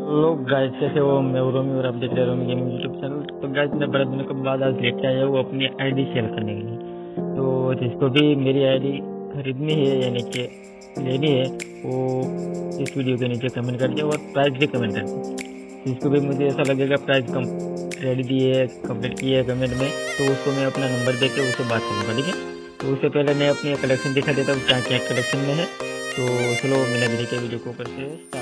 लोग गाइस कैसे हो, मैं हूं रोमी और आप देख रहे हैं रोमी गेमिंग यूट्यूब चैनल। तो गाइस मैं बड़े दिनों के बाद आज लेके आया हूँ अपनी आईडी शेयर करने के लिए। तो जिसको भी मेरी आईडी खरीदनी है यानी कि लेनी है वो इस वीडियो के नीचे कमेंट कर दे और प्राइस भी कमेंट कर दे। जिसको भी मुझे ऐसा लगेगा प्राइस कम रेडी दी है कंप्लीट की है कमेंट में, तो उसको मैं अपना नंबर दे के उससे बात करूँगा, ठीक है। तो उससे पहले मैं अपनी कलेक्शन दिखा देता हूँ क्या क्या कलेक्शन में है। तो चलो बिना देरी के वीडियो को करते हैं।